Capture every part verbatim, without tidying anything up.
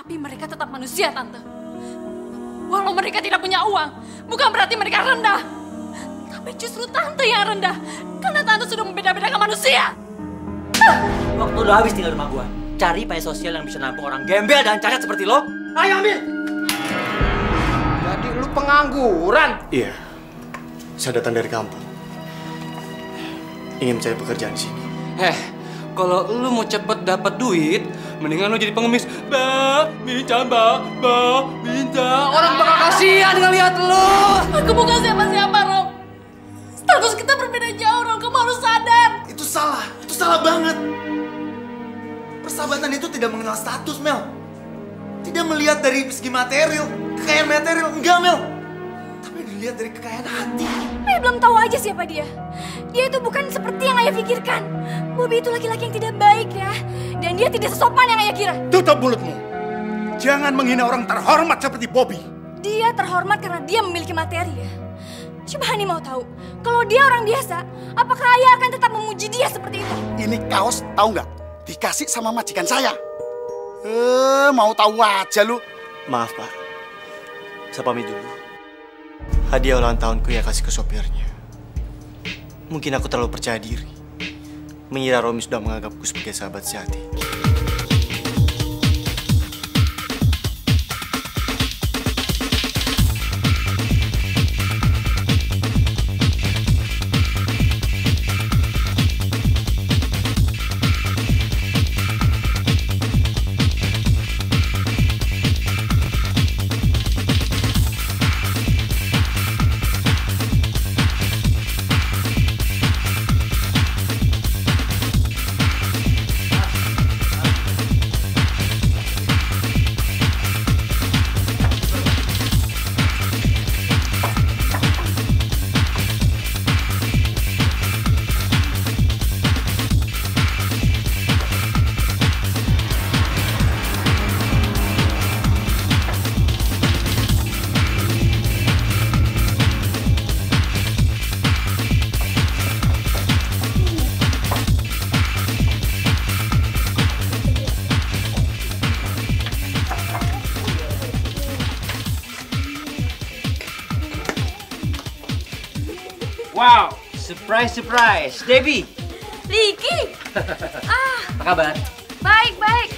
Tapi mereka tetap manusia, Tante. Walau mereka tidak punya uang, bukan berarti mereka rendah. Tapi justru Tante yang rendah, karena Tante sudah membeda-bedakan manusia. Waktu udah habis tinggal rumah gua. Cari pay sosial yang bisa nampung orang gembel dan cacat seperti lo. Ayo ambil! Jadi lu pengangguran? Iya. Saya datang dari kampung. Ingin mencari pekerjaan di sini. Eh, kalau lu mau cepet dapat duit, mendingan lu jadi pengemis. Ba, minta, ba, ba, minta. Orang bakal kasihan ngeliat lu. Aku bukan siapa-siapa, Rom. Status kita berbeda jauh, Rom. Kamu harus sadar. Itu salah. Itu salah banget. Persahabatan itu tidak mengenal status, Mel. Tidak melihat dari segi material, kekayaan material. Enggak, Mel. Tapi dilihat dari kekayaan hati. Ayah belum tahu aja siapa dia. Dia itu bukan seperti yang ayah pikirkan. Bobby itu laki-laki yang tidak baik ya. Dan dia tidak sesopan yang ayah kira. Tutup mulutmu. Jangan menghina orang terhormat seperti Bobby. Dia terhormat karena dia memiliki materi ya. Coba Hani mau tahu, kalau dia orang biasa, apakah ayah akan tetap memuji dia seperti itu? Ini kaos, tahu nggak? Dikasih sama majikan saya. Eh, mau tahu aja lu. Maaf, Pak. Saya pamit dulu. Hadiah ulang tahunku ya kasih ke sopirnya. Mungkin aku terlalu percaya diri. Mengira Romi sudah menganggapku sebagai sahabat sejati. Wow, surprise, surprise. Debbie. Ricky! Ah, Apa kabar? baik, baik.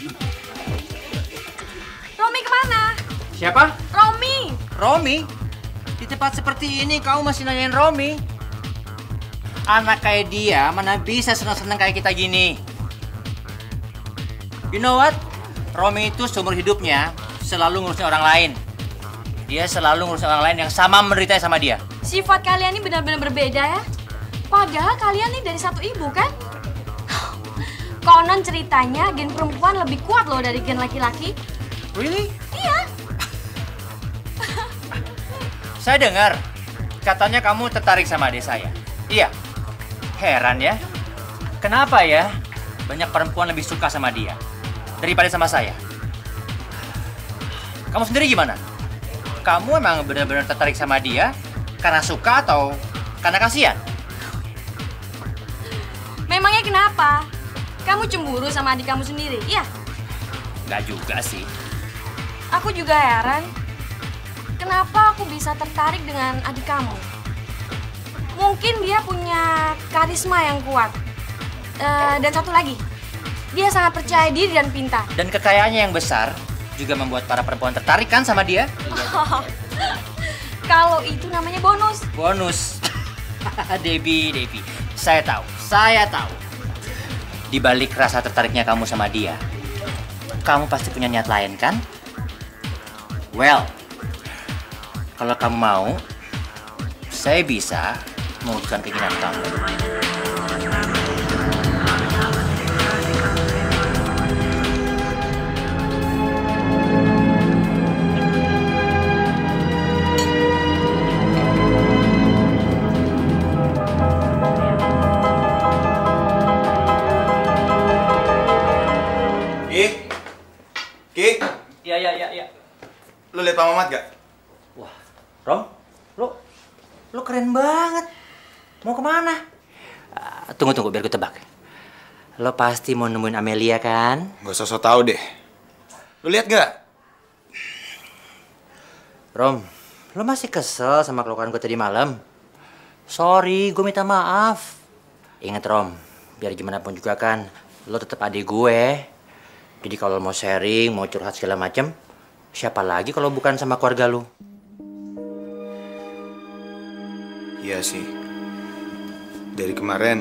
Romi kemana? Siapa? Romi! Romi? Di tempat seperti ini kamu masih nanyain Romi? Anak kayak dia mana bisa senang-senang kayak kita gini? You know what? Romi itu seumur hidupnya selalu ngurusin orang lain. Dia selalu ngurusin orang lain yang sama menderitanya sama dia. Sifat kalian ini benar-benar berbeda ya. Padahal kalian ini dari satu ibu kan? Konon ceritanya gen perempuan lebih kuat loh dari gen laki-laki. Really? Iya. Saya dengar katanya kamu tertarik sama adik saya. Iya. Heran ya. Kenapa ya banyak perempuan lebih suka sama dia daripada sama saya? Kamu sendiri gimana? Kamu emang benar-benar tertarik sama dia karena suka atau karena kasihan? Memangnya kenapa? Kamu cemburu sama adik kamu sendiri, iya? Nggak juga sih. Aku juga heran. Kenapa aku bisa tertarik dengan adik kamu? Mungkin dia punya karisma yang kuat. Uh, dan satu lagi, dia sangat percaya diri dan pintar. Dan kekayaannya yang besar juga membuat para perempuan tertarik kan sama dia? Kalau itu namanya bonus. Bonus. Debbie, Debbie. Saya tahu, saya tahu. Di balik rasa tertariknya kamu sama dia, kamu pasti punya niat lain kan? Well, kalau kamu mau, saya bisa mewujudkan keinginan kamu. Ki, Iya, iya, iya, iya. lu lihat Pak Mamat gak? Wah, Rom, lu, lu keren banget. Mau kemana? Uh, tunggu, tunggu, biar gue tebak. Lo pasti mau nemuin Amelia kan? Gak usah so tau deh. Lu lihat gak? Rom, lo masih kesel sama kelakuan gue tadi malam? Sorry, gue minta maaf. Ingat Rom, biar gimana pun juga kan, lo tetap adik gue. Jadi kalau mau sharing, mau curhat segala macem, siapa lagi kalau bukan sama keluarga lo? Iya sih. Dari kemarin,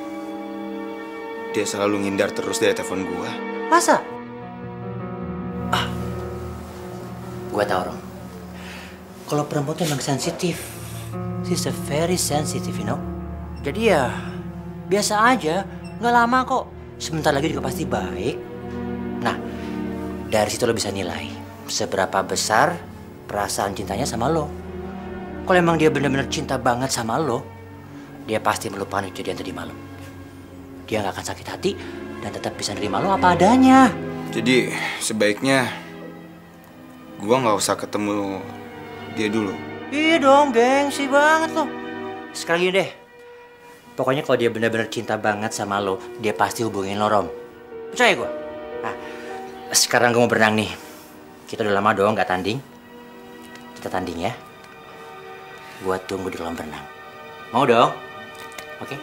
dia selalu ngindar terus dari telepon gue. Masa? Ah, gue tau Rom. Kalau perempuan tuh emang sensitif. She's a very sensitive, you know. Jadi ya, biasa aja. Nggak lama kok. Sebentar lagi juga pasti baik. Nah, dari situ lo bisa nilai seberapa besar perasaan cintanya sama lo. Kalau emang dia benar-benar cinta banget sama lo, dia pasti melupakan kejadian tadi malam. Dia nggak akan sakit hati dan tetap bisa nerima lo apa adanya. Jadi sebaiknya gue nggak usah ketemu dia dulu. Iya dong, gengsi banget lo. Sekarang gini deh. Pokoknya kalau dia benar-benar cinta banget sama lo, dia pasti hubungin lo, Rom. Percaya gue. Nah, sekarang gue mau berenang nih. Kita udah lama dong nggak tanding. Kita tanding ya. Gue tunggu di kolam berenang. Mau dong? Oke?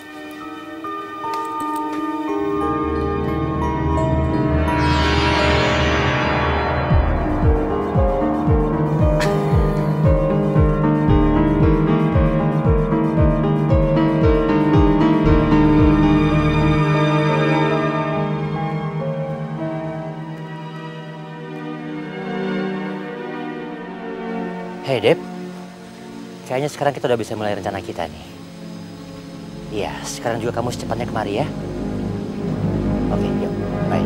Hey Dep, kayaknya sekarang kita udah bisa mulai rencana kita nih. Iya, sekarang juga kamu secepatnya kemari ya. Oke, yuk, bye.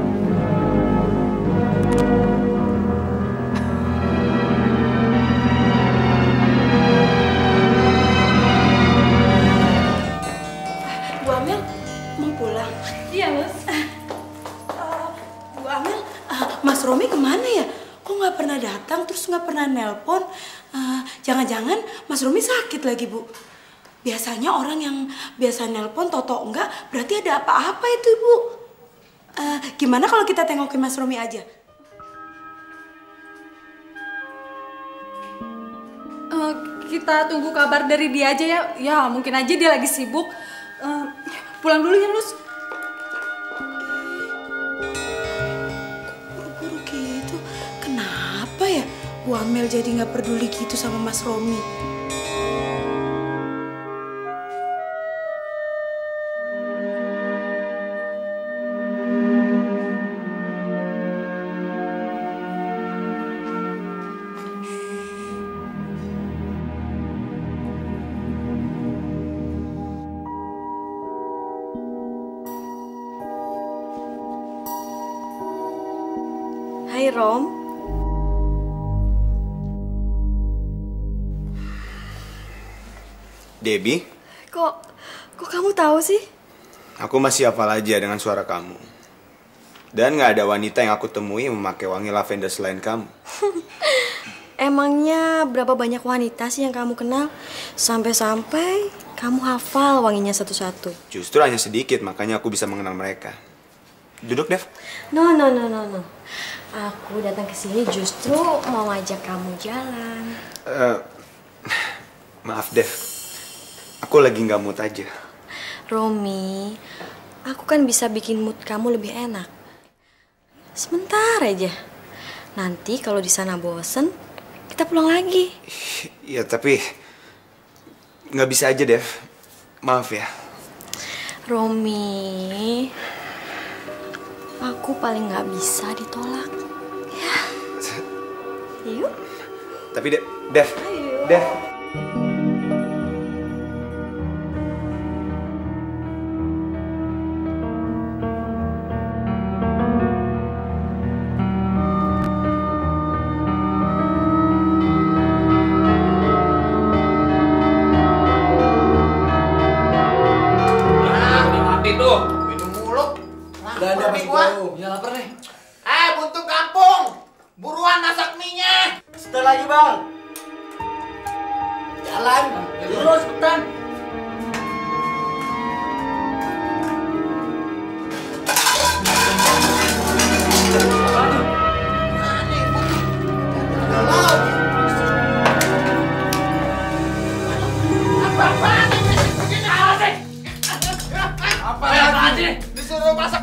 Bu Amel, mau pulang? Iya, Lus. Uh, Bu Amel, uh, Mas Romi kemana ya? Kok nggak pernah datang, terus nggak pernah nelpon? Uh, Jangan-jangan Mas Romi sakit lagi, Bu. Biasanya orang yang biasa nelpon, toto enggak, berarti ada apa-apa itu, Bu. Uh, gimana kalau kita tengokin Mas Romi aja? Uh, kita tunggu kabar dari dia aja ya. Ya, mungkin aja dia lagi sibuk. Uh, pulang dulu ya, Lus. Buru-buru gitu. Kenapa ya Bu Amel jadi nggak peduli gitu sama Mas Romi? Hai Rom. Debbie, Kok, kok kamu tahu sih? aku masih hafal aja dengan suara kamu. Dan nggak ada wanita yang aku temui yang memakai wangi lavender selain kamu. Emangnya berapa banyak wanita sih yang kamu kenal? Sampai-sampai kamu hafal wanginya satu-satu. Justru hanya sedikit, makanya aku bisa mengenal mereka. Duduk, Dev. No, no, no, no, no. Aku datang ke sini justru mau ngajak kamu jalan. Uh, maaf, Dev. Aku lagi nggak mood aja. Romi, aku kan bisa bikin mood kamu lebih enak. Sebentar aja. Nanti kalau di sana bosen, kita pulang lagi. Ya, tapi nggak bisa aja, Dev. Maaf ya. Romi, aku paling nggak bisa ditolak. Ya. Yuk. Tapi, De Dev. Ayo. Dev. Ya lapar nih. Eh, buntu kampung! Buruan masak mie-nya! Sebentar lagi, Bang. Jalan. Dulu, cepetan.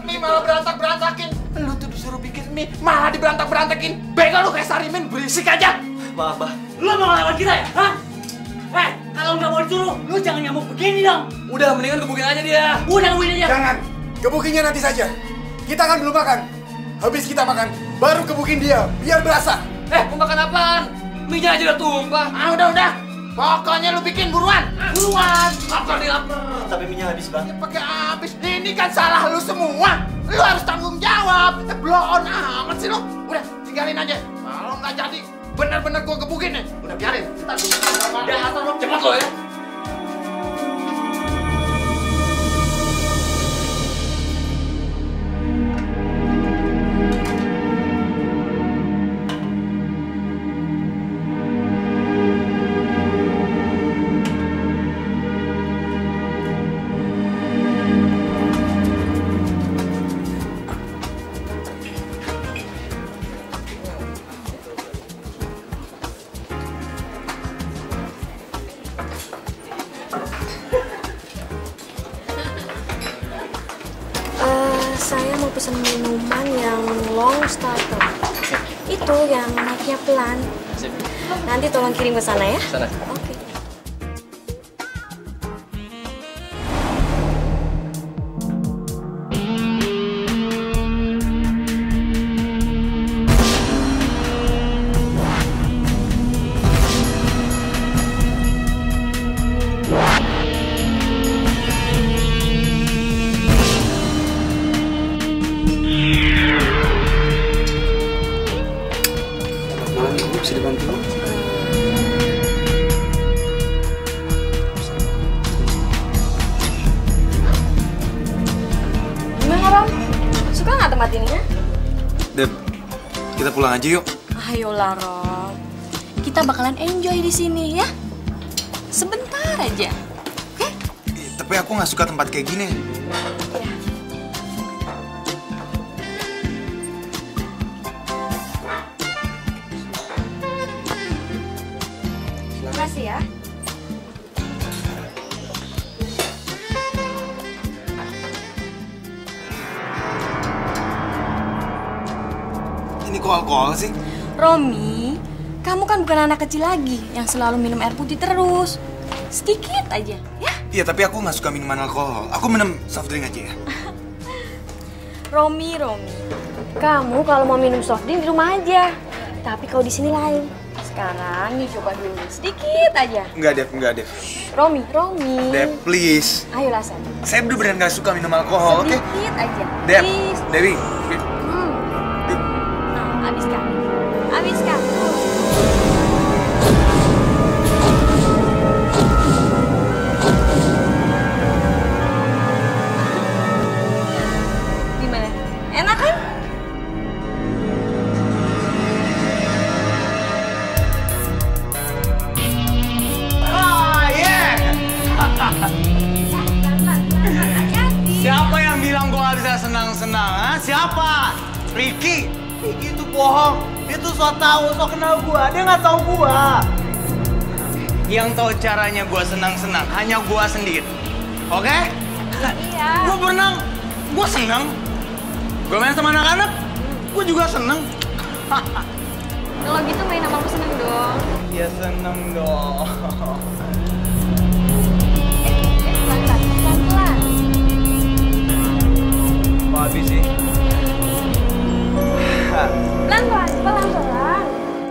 mie malah berantak-berantakin. Lu tuh disuruh bikin mie, malah diberantak-berantakin. Bego lu kayak Sarimin, berisik aja. Maaf, Bah. Lu mau ngelawan kita ya? Hah? Eh, kalau nggak mau disuruh, lu jangan nyamuk begini dong. Udah, mendingan gebukin aja dia. Udah, gebukin aja. Jangan, gebukinnya nanti saja. Kita kan belum makan. Habis kita makan, baru gebukin dia, biar berasa. Eh, mau makan apaan? Mie-nya aja udah tumpah. Ah, udah, udah. Pokoknya lu bikin buruan. Buruan. Lapar nih, lapar. Tapi minyak habis, Bang. Ya, pakai habis. Ini kan salah lu semua. Lu harus tanggung jawab. Blow on amat sih lu. Udah, tinggalin aja. Kalau nggak jadi, bener-bener gua gebukin nih. Udah biarin. Ntar gua Udah, atas lu. Cepet lo ya. Saya mau pesan minuman yang long starter. Itu yang naiknya pelan. Nanti tolong kirim ke sana ya. Sana. Oke. Bisa dibantu? Gimana, Rom? Suka nggak tempat ini ya? Deb, kita pulang aja yuk. Ayolah, Rom. Kita bakalan enjoy di sini ya. Sebentar aja. Oke? Eh, tapi aku nggak suka tempat kayak gini. Ya. Makasih ya. Ini kok alkohol sih? Romi, kamu kan bukan anak kecil lagi yang selalu minum air putih terus. Sedikit aja, ya? Iya, tapi aku nggak suka minuman alkohol. Aku minum soft drink aja ya. Romi, Romi, kamu kalau mau minum soft drink di rumah aja. Tapi kalau di sini lain. Sekarang nih coba dulu, sedikit aja. Enggak, Dev, enggak, Dev. Romi, Romi. Dev, please. Ayolah, Sam. Saya bener-bener nggak suka minum alkohol, oke? Sedikit aja. Dev, Please. Dewi. Hmm. Nah, habiskan. Habiskan. Gimana? Enak kan? Siapa yang bilang gua gak bisa senang-senang, ha? Siapa? Ricky? Ricky itu bohong. Dia tuh so tau, so kenal gua. Dia nggak tahu gua. Yang tahu caranya gua senang-senang hanya gua sendiri. Oke? Iya. Gua berenang, gua senang. Gua main sama anak-anak, gua juga senang. Kalau gitu main sama aku seneng dong. Ya seneng dong. Pelan-pelan, pelan-pelan. Kok habis sih? Pelan-pelan, pelan-pelan.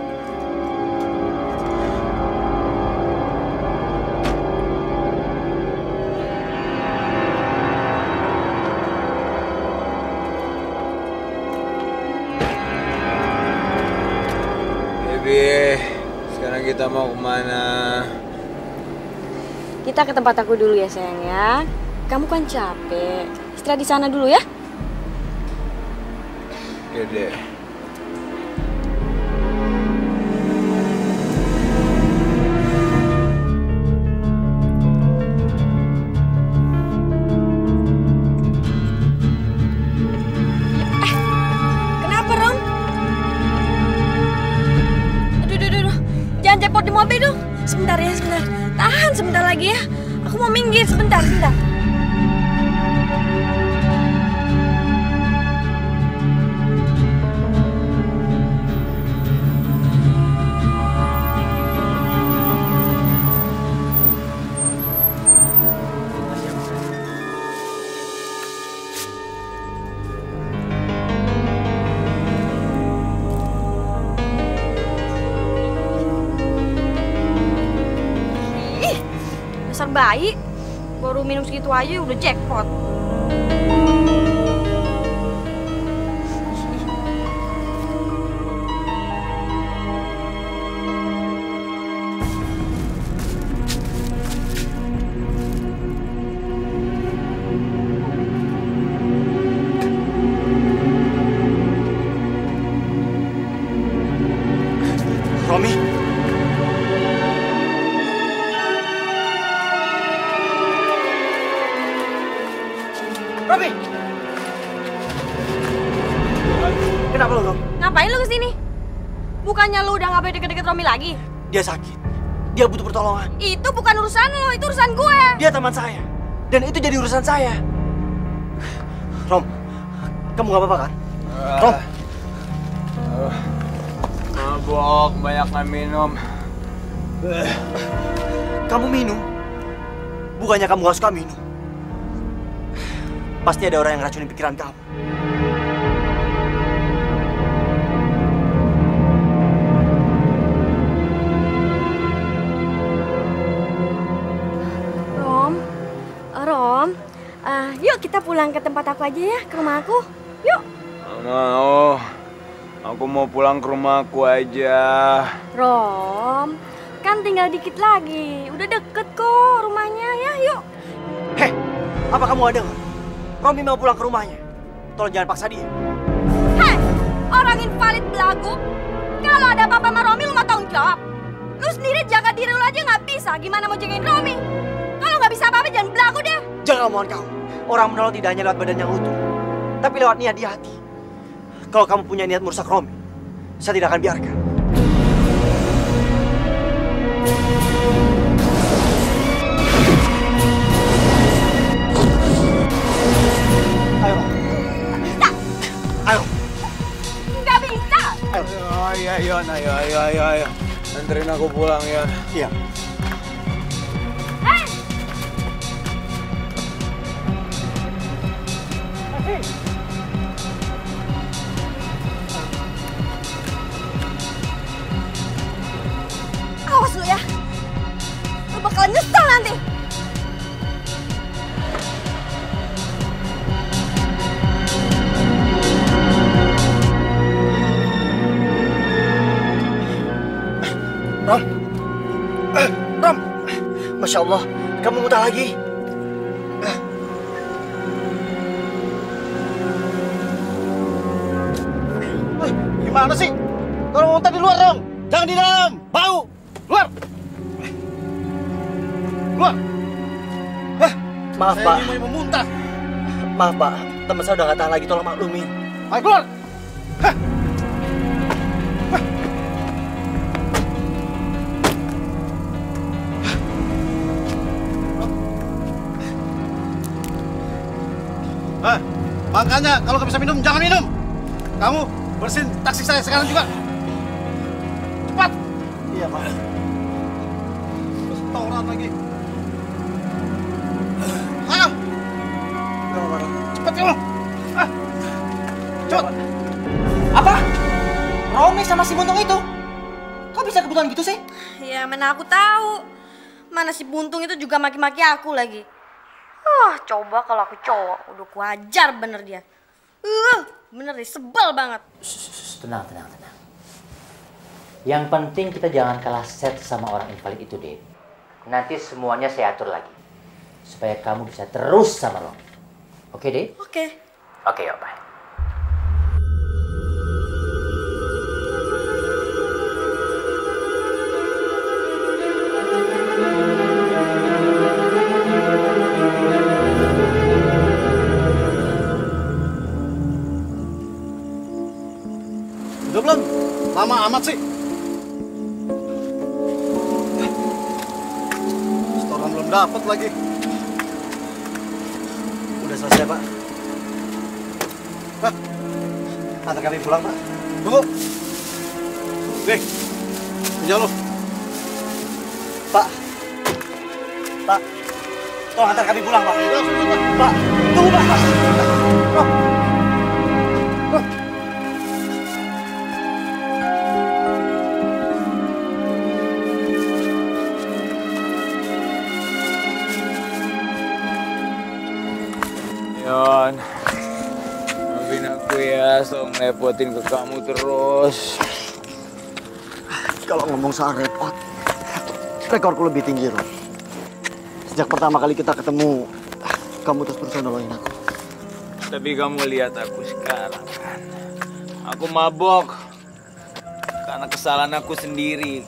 Baby, sekarang kita mau kemana? Kita ke tempat aku dulu ya sayang ya. Kamu kan capek. Istirahat di sana dulu ya. Oke deh. Kenapa, Rom? Aduh, aduh, aduh. Jangan cepot di mobil dong. Sebentar ya, sebentar. Tahan sebentar lagi ya. Aku mau minggir sebentar, sebentar. kayak bayi. Baru minum segitu aja udah jackpot. Romi. Romi. Kenapa lo, Rom? Ngapain lu kesini? Bukannya lu udah gak boleh deket-deket Romi lagi? Dia sakit. Dia butuh pertolongan. Itu bukan urusan lo, itu urusan gue. Dia teman saya. Dan itu jadi urusan saya. Rom, kamu gak apa-apa kan? Rom. Mabok, banyak minum. Kamu minum? Bukannya kamu gak suka minum? Pasti ada orang yang racunin pikiran kamu. Rom, Rom, uh, yuk kita pulang ke tempat aku aja ya, ke rumah aku. Yuk. Gak mau. Aku mau pulang ke rumahku aja. Rom, kan tinggal dikit lagi. Udah deket kok rumahnya ya, yuk. Heh, apa kamu ada nggak? Romi mau pulang ke rumahnya. Tolong jangan paksa dia. Hei, orang invalid belagu. Kalau ada apa-apa sama Romi, lu mau tanggung jawab. Lu sendiri jaga diri lu aja nggak bisa. Gimana mau jagain Romi? Kalau nggak bisa apa-apa, jangan belagu deh. Jangan omongan kamu. Orang menolong tidak hanya lewat badan yang utuh, tapi lewat niat di hati. Kalau kamu punya niat merusak Romi, saya tidak akan biarkan. Ayo. Bisa. Ayo. Nggak bisa. Ayo, ayo, ayo, ayo, ayo, ayo, ayo. Anterin aku pulang, Yon. Iya. Hei. Hei. Awas lu ya. Lu bakalan nyesel nanti. Rom. Eh, Rom. Masya Allah, kamu muntah lagi. Eh. Eh, gimana sih? Kalau muntah di luar dong. Jangan di dalam. Bau. Keluar! Keluar! Eh, maaf, Saya Pak. ini mau memuntah. Maaf, Pak. Teman saya udah nggak tahan lagi. Tolong maklumi. Ayo keluar! Hah. Hah. Eh, makanya kalau nggak bisa minum, jangan minum. Kamu bersihin taksi saya sekarang juga. Cepat! Iya, Pak. Setoran lagi. Ayo! Cepat kamu! Ah. Cepat! Apa? Romi sama si Buntung itu? Kok bisa kebetulan gitu sih? Ya mana aku tahu. Mana si Buntung itu juga maki-maki aku lagi. Ah, coba kalau aku cowok, udah kuajar bener dia. Uh, bener deh, sebel banget. Shh, tenang, tenang, tenang. Yang penting kita jangan kalah set sama orang invalid itu, Dave. Nanti semuanya saya atur lagi. Supaya kamu bisa terus sama Romi. Oke, Dave? Oke. Oke, yuk, bye. Udah belum? Lama amat sih. Setoran belum dapat lagi. Udah selesai, Pak. Hah? Antar kami pulang, Pak. Tunggu. Nih, punya lo. Pak. Pak. Tolong antar kami pulang, Pak. Pak, tunggu, Pak. Oh. Oh. saya sok ngerepotin ke kamu terus. Kalau ngomong soal repot, rekorku lebih tinggi, Ron. Sejak pertama kali kita ketemu, kamu terus berusaha nolongin aku. Tapi kamu lihat aku sekarang kan. Aku mabok karena kesalahan aku sendiri.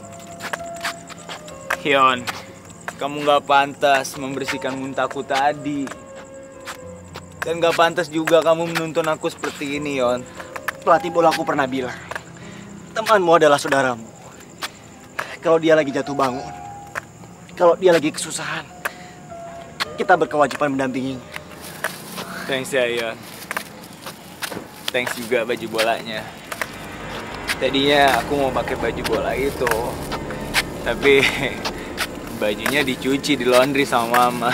Hyun, kamu gak pantas membersihkan muntahku tadi. Dan gak pantas juga kamu menuntun aku seperti ini, Yon. Pelatih bola aku pernah bilang, temanmu adalah saudaramu. Kalau dia lagi jatuh bangun, kalau dia lagi kesusahan, kita berkewajiban mendampinginya. Thanks ya, Yon. Thanks juga baju bolanya. Tadinya aku mau pakai baju bola itu, tapi bajunya dicuci di laundry sama mama.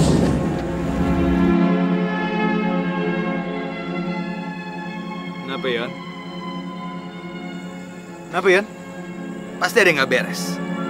Kenapa, Yon? Kenapa, Yon? Pasti ada yang nggak beres.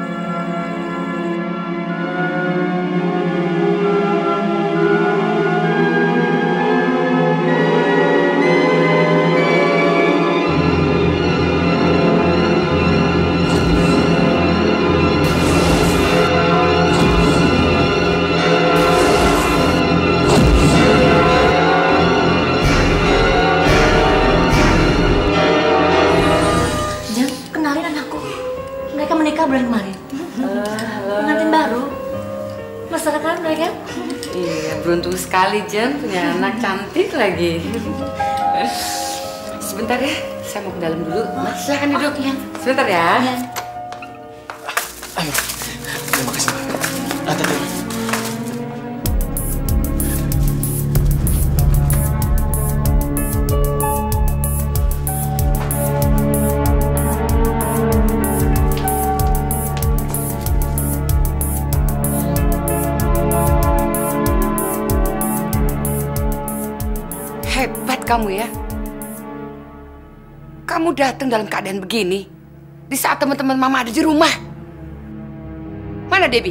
Bulan kemarin. Pengantin baru. Mesra kan mereka? Iya, beruntung sekali Jen punya anak cantik lagi. Sebentar ya, saya mau ke dalam dulu. Mas, silakan duduk. Oh, iya. Sebentar ya. Iya. Ayo, terima kasih. Nanti dulu. Kamu ya, kamu datang dalam keadaan begini di saat teman-teman mama ada di rumah. Mana Debbie?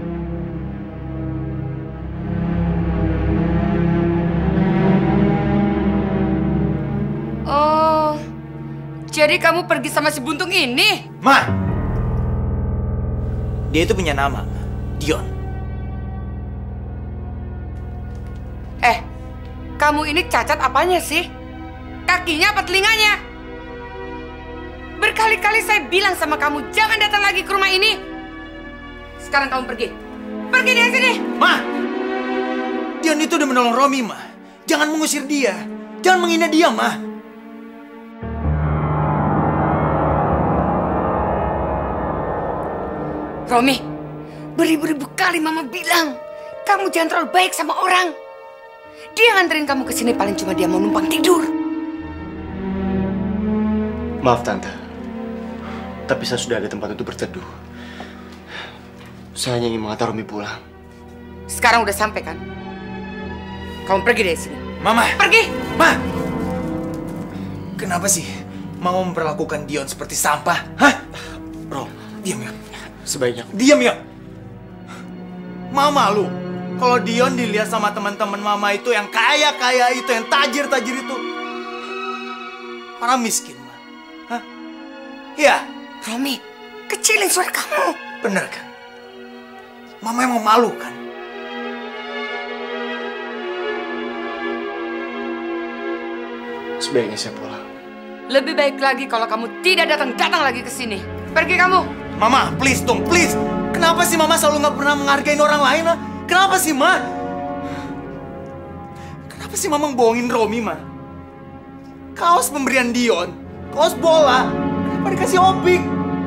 Oh, jadi kamu pergi sama si buntung ini? Ma, dia itu punya nama, Dion. Eh, kamu ini cacat apanya sih? Kakinya apa telinganya? Berkali-kali saya bilang sama kamu, jangan datang lagi ke rumah ini. Sekarang kamu pergi. Pergi dari sini. Ma, Dion itu udah menolong Romi, Ma. Jangan mengusir dia. Jangan menghina dia, Ma. Romi, beribu-ribu kali mama bilang, kamu jangan terlalu baik sama orang. Dia nganterin kamu ke sini paling cuma dia mau numpang tidur. Maaf Tante, tapi saya sudah ada tempat untuk berteduh. Saya hanya ingin mengantar Romi pulang. Sekarang udah sampai kan? Kamu pergi dari sini. Mama! Pergi! Ma! Kenapa sih Mama memperlakukan Dion seperti sampah? Hah? Rom, diam ya. Sebaiknya. Diam ya. Mama lu. Kalau Dion dilihat sama teman-teman Mama itu yang kaya-kaya itu, yang tajir-tajir itu. Orang miskin, Ma. Hah? Iya. Romi, kecilin suara kamu. Bener kan? Mama emang malu kan? Sebaiknya saya pulang. Lebih baik lagi kalau kamu tidak datang-datang lagi ke sini. Pergi kamu. Mama, please dong, please. Kenapa sih Mama selalu nggak pernah menghargai orang lain, Ma? Kenapa sih, Ma? Kenapa sih Mama ngebohongin Romi, Ma? Kaos pemberian Dion, kaos bola, kenapa dikasih Opik?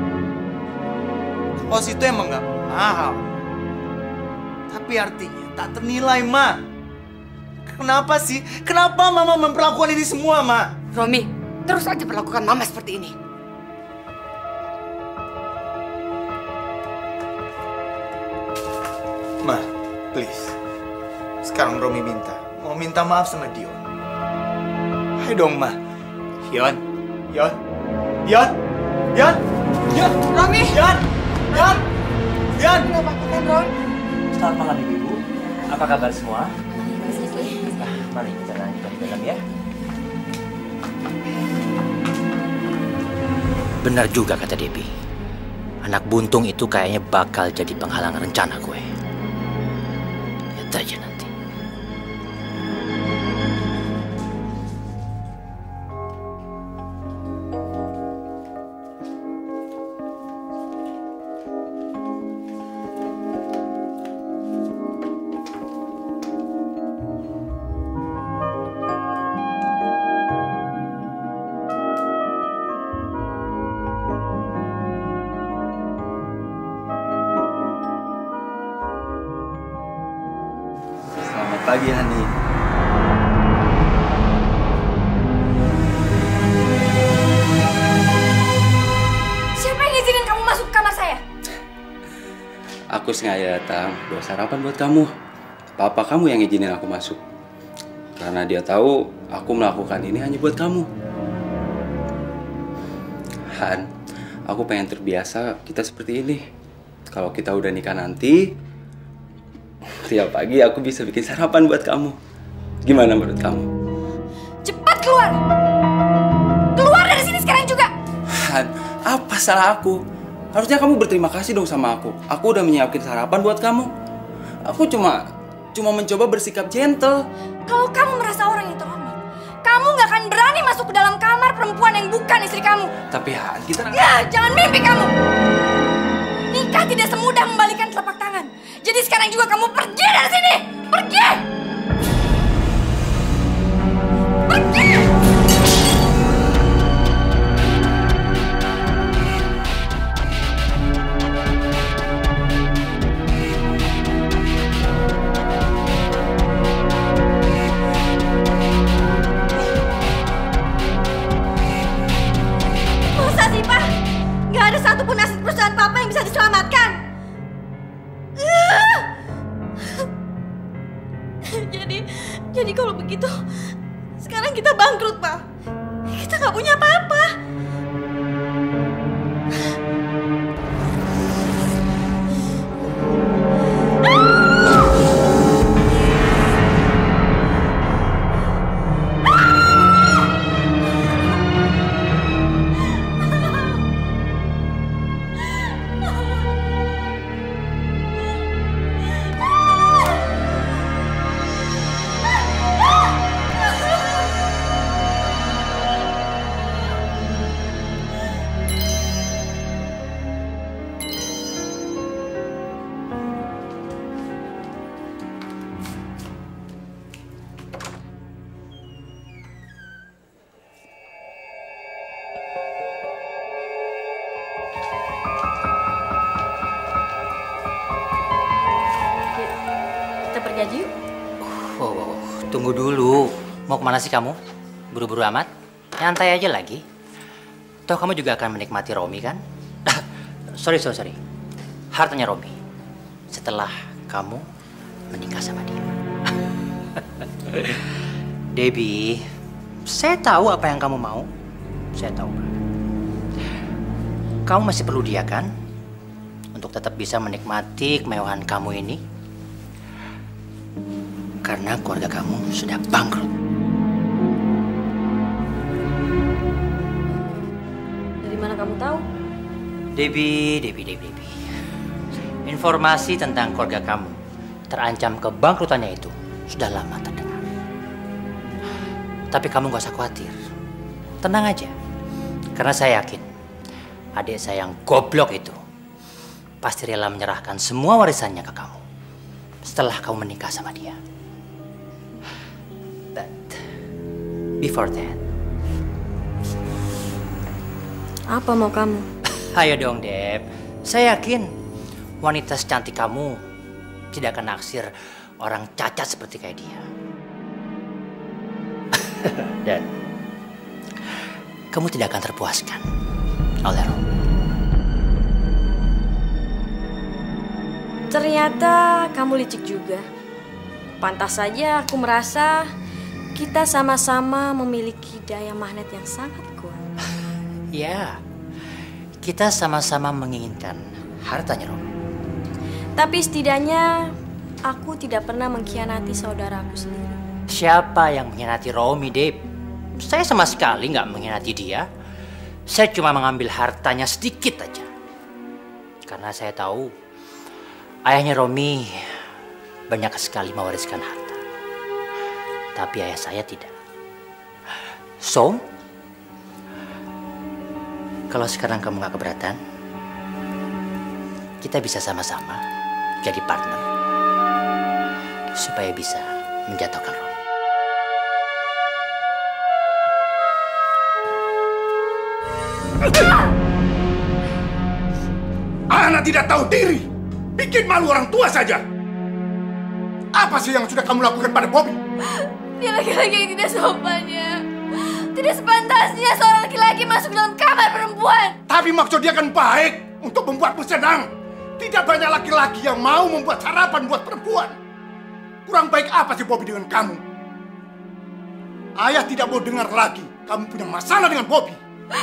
Kaos itu emang nggak mahal. Tapi artinya tak ternilai, Ma. Kenapa sih? Kenapa Mama memperlakukan ini semua, Ma? Romi, terus aja perlakukan Mama seperti ini. Ma, please. Sekarang Romi minta. Mau minta maaf sama Dion. Ayo dong, Ma. Dion. Dion. Dion. Dion. Dion. Romi. Dion. Dion. Dion. Nggak apa-apa kan, Ron? Selamat malam, Ibu. Apa kabar semua? Nah, mari kita lanjutkan di dalam ya. Benar juga kata Debbie. Anak buntung itu kayaknya bakal jadi penghalang rencana gue. Lihat aja nanti. Pagi, Hani. Siapa yang izinin kamu masuk ke kamar saya? Aku sengaja datang buat sarapan buat kamu. Papa kamu yang izinin aku masuk. Karena dia tahu aku melakukan ini hanya buat kamu. Han, aku pengen terbiasa kita seperti ini. Kalau kita udah nikah nanti, tiap pagi aku bisa bikin sarapan buat kamu. Gimana menurut kamu? Cepat keluar! Keluar dari sini sekarang juga! Han, apa salah aku? Harusnya kamu berterima kasih dong sama aku. Aku udah menyiapkan sarapan buat kamu. Aku cuma cuma mencoba bersikap gentle. Kalau kamu merasa orang yang terhormat, kamu gak akan berani masuk ke dalam kamar perempuan yang bukan istri kamu. Tapi Han, kita... Ya, jangan mimpi kamu! Nikah tidak semudah membalikan telapak tangan. Jadi sekarang juga kamu pergi dari sini! Pergi! Pergi! Masa sih, Pak? Gak ada satupun aset perusahaan Papa yang bisa diselamatkan. Jadi, jadi kalau begitu, sekarang kita bangkrut, Pak. Kita nggak punya apa-apa. Pergi aja yuk. Oh, tunggu dulu. Mau kemana sih kamu? Buru-buru amat? Nyantai aja lagi. Toh kamu juga akan menikmati Romi kan? sorry, sorry, sorry. Hartanya Romi. Setelah kamu menikah sama dia. Debbie, saya tahu apa yang kamu mau. Saya tahu. Kamu masih perlu dia kan? Untuk tetap bisa menikmati kemewahan kamu ini. Karena keluarga kamu sudah bangkrut. Dari mana kamu tahu? Debbie, Debbie, Debbie, Debbie. Informasi tentang keluarga kamu terancam kebangkrutannya itu sudah lama terdengar. Tapi kamu gak usah khawatir. Tenang aja. Karena saya yakin adik saya yang goblok itu pasti rela menyerahkan semua warisannya ke kamu setelah kamu menikah sama dia. But before that, apa mau kamu? Ayo dong, Deb. Saya yakin wanita secantik kamu tidak akan naksir orang cacat seperti kayak dia. Dan kamu tidak akan terpuaskan oleh Romi. Ternyata kamu licik juga. Pantas saja aku merasa kita sama-sama memiliki daya magnet yang sangat kuat. Ya, kita sama-sama menginginkan hartanya Romi. Tapi setidaknya aku tidak pernah mengkhianati saudaraku sendiri. Siapa yang mengkhianati Romi, Deb? Saya sama sekali nggak mengkhianati dia. Saya cuma mengambil hartanya sedikit aja. Karena saya tahu ayahnya Romi banyak sekali mewariskan harta. Tapi ayah saya tidak. So, kalau sekarang kamu gak keberatan, kita bisa sama-sama jadi partner supaya bisa menjatuhkan Romi. Anak tidak tahu diri, bikin malu orang tua saja. Apa sih yang sudah kamu lakukan pada Bobby? Dia laki-laki yang tidak sopan ya. Tidak sepantasnya seorang laki-laki masuk dalam kamar perempuan. Tapi maksud dia kan baik untuk membuatmu senang. Tidak banyak laki-laki yang mau membuat sarapan buat perempuan. Kurang baik apa sih Bobby dengan kamu? Ayah tidak mau dengar lagi kamu punya masalah dengan Bobby.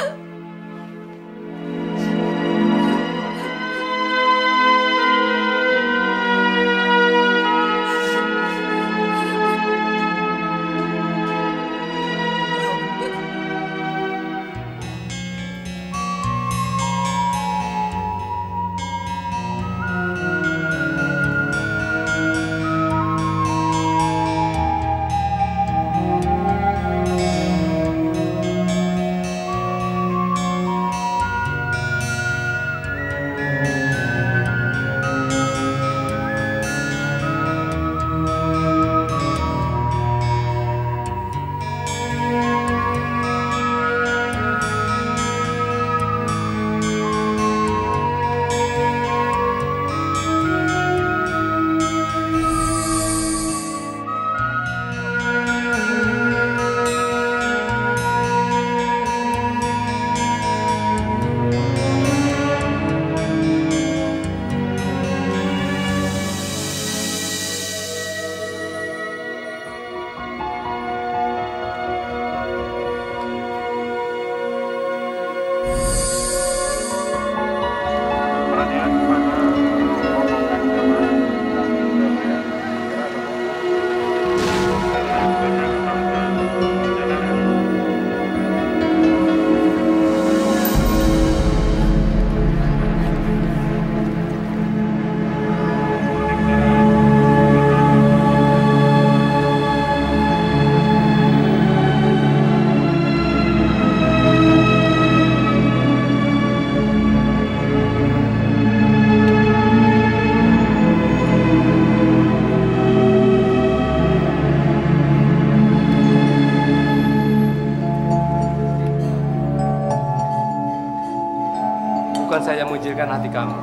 Bukan saya mengucilkan hati kamu,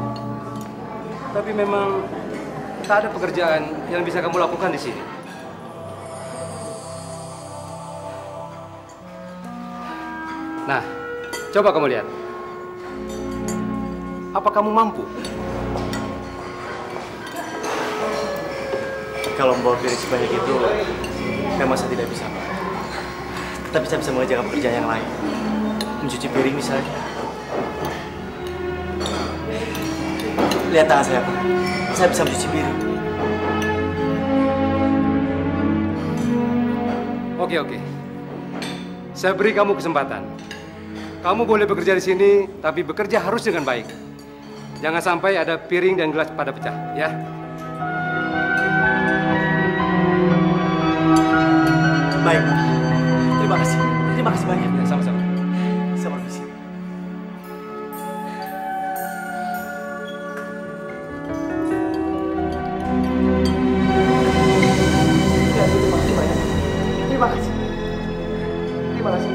tapi memang tak ada pekerjaan yang bisa kamu lakukan di sini. Nah, coba kamu lihat. Apa kamu mampu? Kalau membawa piring sebanyak itu, memang saya tidak bisa, Pak. Tapi saya bisa mengerjakan pekerjaan yang lain. Mencuci piring misalnya. Lihat tangan saya, Pak. Saya bisa mencuci piring. Oke, oke. Saya beri kamu kesempatan. Kamu boleh bekerja di sini, tapi bekerja harus dengan baik. Jangan sampai ada piring dan gelas pada pecah, ya. Baik, Pak. Terima kasih. Terima kasih banyak. Ya, sama-sama. Saya permisi. Terima kasih. Terima kasih.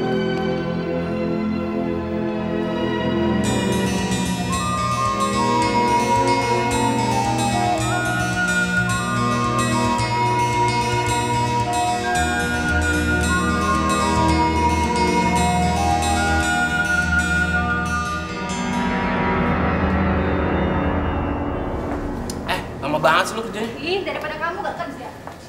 Eh, lama banget sih lu kerjanya. Ih, daripada kamu gak kerja.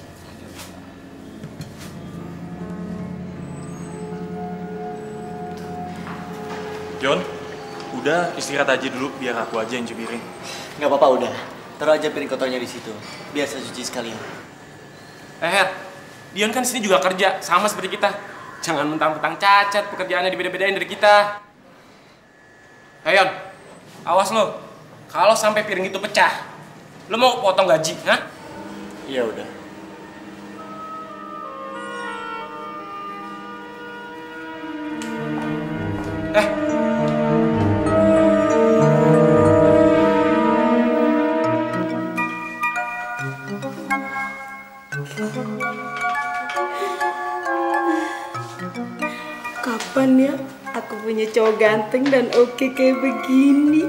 John, udah istirahat aja dulu biar aku aja yang cuci piring. Nggak apa-apa udah. Taruh aja piring kotornya di situ. Biar saya cuci sekalian. Eh, Her, Dion kan sini juga kerja, sama seperti kita. Jangan mentang-mentang cacat, pekerjaannya dibeda-bedain dari kita. Hei Yon, awas lo. Kalau sampai piring itu pecah, lo mau potong gaji, hah? Iya udah. Eh. Kapan ya aku punya cowok ganteng dan oke kayak begini?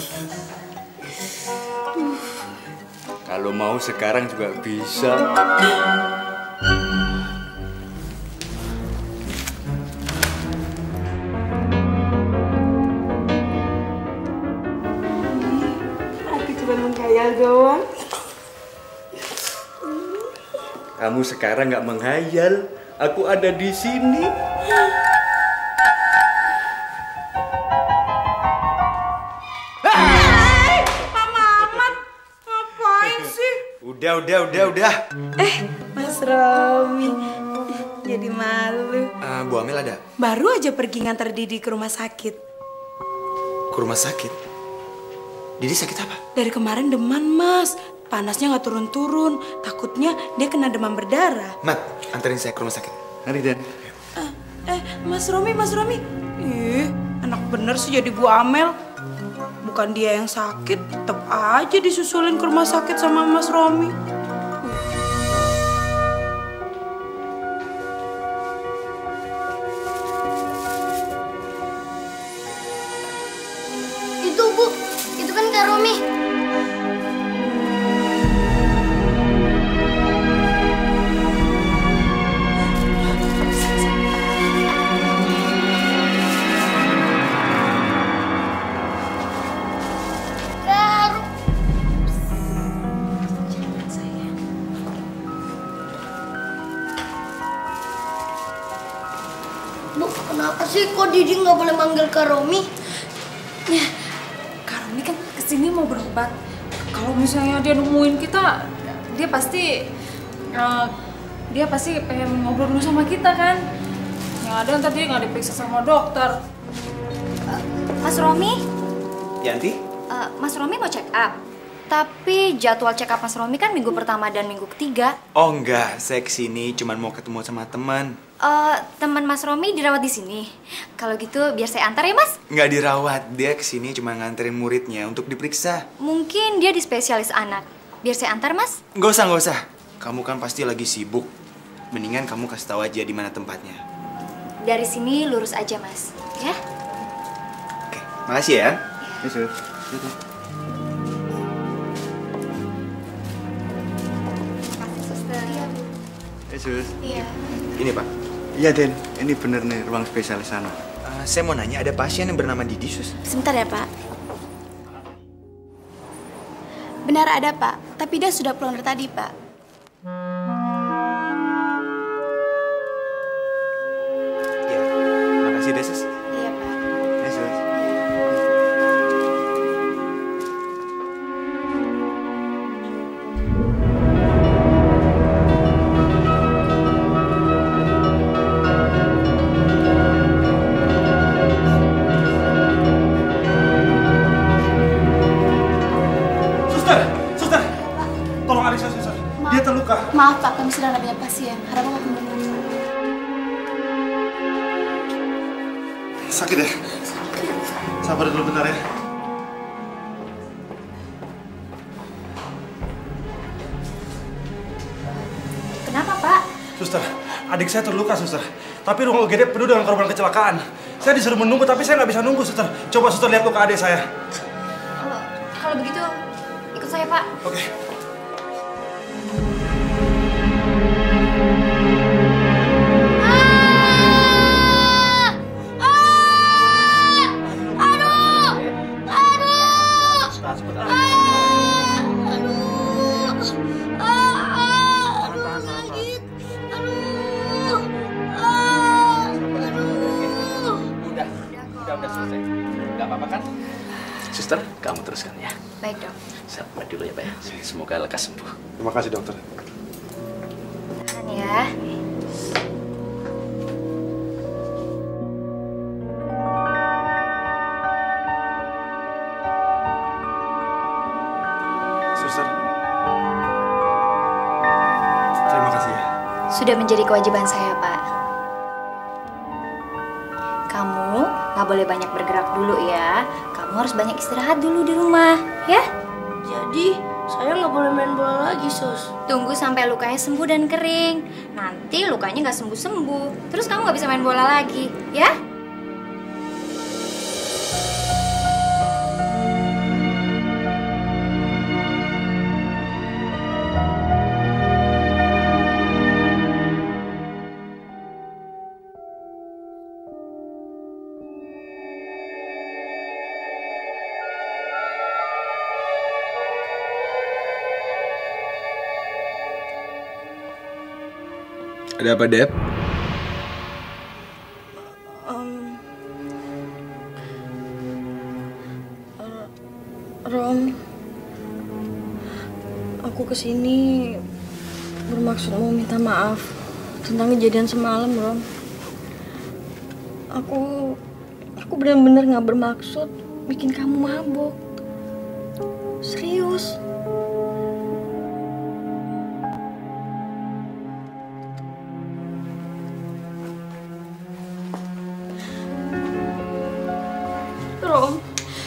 Kalau mau sekarang juga bisa. Aku cuma menghayal doang. Kamu sekarang nggak menghayal. Aku ada di sini. Hai, Mama Amat, ngapain sih? Udah, udah, udah, udah. Eh, Mas Romi, jadi malu. Uh, Bu Amel ada? Baru aja pergi ngantar Didi ke rumah sakit. Ke rumah sakit? Didi sakit apa? Dari kemarin demam, Mas. Panasnya nggak turun-turun. Takutnya dia kena demam berdarah. Mat, anterin saya ke rumah sakit. Mari, Dan. Eh, eh, Mas Romi, Mas Romi. Ih, anak bener sih jadi Bu Amel. Bukan dia yang sakit, tetap aja disusulin ke rumah sakit sama Mas Romi. Itu Bu, itu kan Kak Romi. Bu, kenapa sih kok Didi nggak boleh manggil Kak Romi? Ya, Kak Romi kan kesini mau berobat. Kalau misalnya dia nemuin kita, dia pasti uh, dia pasti pengen ngobrol dulu sama kita kan. Yang ada ntar dia nggak diperiksa sama dokter. Uh, Mas Romi? Yanti? Uh, Mas Romi mau check up. Tapi jadwal check up Mas Romi kan minggu pertama dan minggu ketiga. Oh enggak, saya kesini cuma mau ketemu sama teman. Uh, teman Mas Romi dirawat di sini. Kalau gitu biar saya antar ya Mas. Nggak dirawat, dia kesini cuma nganterin muridnya untuk diperiksa. Mungkin dia di spesialis anak. Biar saya antar Mas. Nggak usah, nggak usah. Kamu kan pasti lagi sibuk. Mendingan kamu kasih tahu aja di mana tempatnya. Dari sini lurus aja Mas, ya? Oke, makasih ya. Yes, sir. Yesus. Iya. Ini Pak. Iya Den, ini bener nih ruang spesialis sana. Uh, saya mau nanya, ada pasien yang bernama Didi, Sus? Sebentar ya Pak. Benar ada Pak, tapi dia sudah pulang dari tadi Pak. Ya, makasih deh Sus. Iya Pak. Yesus. Dia terluka. Maaf Pak, kami sedang ada banyak pasien. Harap Bapak menunggu. Sakit ya? Sabar dulu bentar ya. Kenapa Pak? Suster, adik saya terluka suster. Tapi ruang U G D penuh dengan korban kecelakaan. Saya disuruh menunggu tapi saya nggak bisa nunggu suster. Coba suster lihat luka adik saya. Oh, kalau begitu ikut saya Pak. Oke. Suster, kamu teruskan ya. Baik dok. Sabar dulu ya Pak ya. Semoga lekas sembuh. Terima kasih dokter. Tahan ya. Sudah menjadi kewajiban saya, Pak. Kamu nggak boleh banyak bergerak dulu ya. Kamu harus banyak istirahat dulu di rumah, ya? Jadi, saya nggak boleh main bola lagi, Sus. Tunggu sampai lukanya sembuh dan kering. Nanti lukanya nggak sembuh-sembuh. Terus kamu nggak bisa main bola lagi, ya? Ada apa, Dep? Um, uh, Rom, aku kesini bermaksud mau minta maaf tentang kejadian semalam, Rom. Aku, aku benar-benar nggak bermaksud bikin kamu mabuk. Serius. Rom,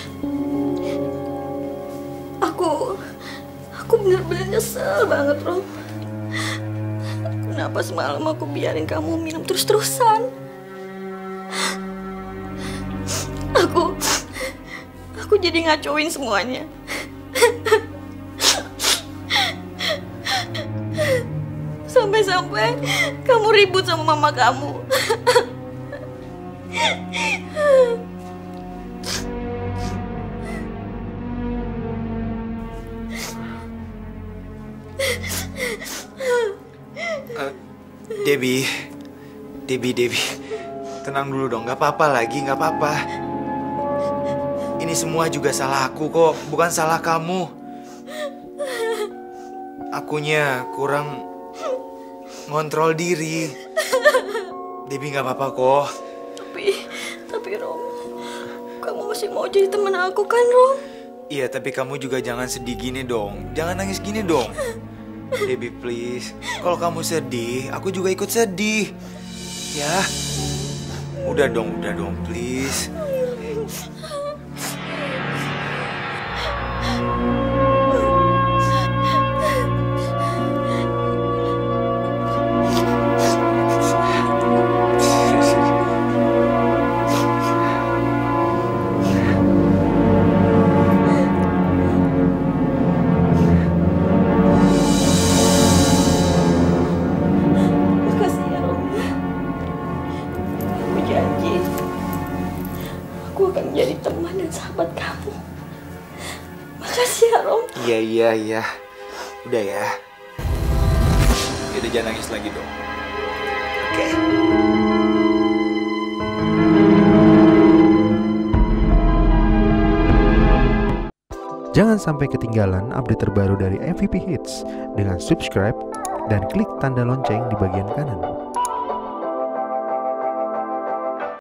aku, aku benar-benar nyesel banget, Rom. Kenapa semalam aku biarin kamu minum terus-terusan? Aku, aku jadi ngacoin semuanya. Sampai-sampai kamu ribut sama mama kamu. Uh, Debbie, Debbie, Debbie, tenang dulu dong, gak apa-apa lagi, gak apa-apa. Ini semua juga salah aku kok, bukan salah kamu. Akunya kurang ngontrol diri. Debbie gak apa-apa kok. Tapi, tapi Rom, kamu masih mau jadi teman aku kan, Rom? Iya, tapi kamu juga jangan sedih gini dong, jangan nangis gini dong. Debbie please, kalau kamu sedih, aku juga ikut sedih. Ya, udah dong, udah dong, please. Iya, iya, iya. Udah ya. Udah jangan nangis lagi dong. Oke. Jangan sampai ketinggalan update terbaru dari M V P Hits dengan subscribe dan klik tanda lonceng di bagian kanan.